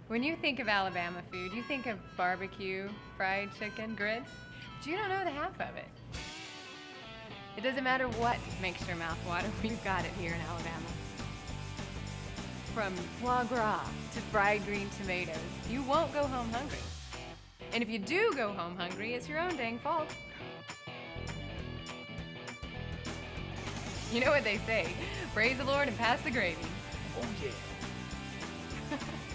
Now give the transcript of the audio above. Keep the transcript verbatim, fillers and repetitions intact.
When you think of Alabama food, you think of barbecue, fried chicken, grits, but you don't know the half of it. It doesn't matter what makes your mouth water, we've got it here in Alabama. From foie gras to fried green tomatoes, you won't go home hungry. And if you do go home hungry, it's your own dang fault. You know what they say, praise the Lord and pass the gravy. Oh yeah.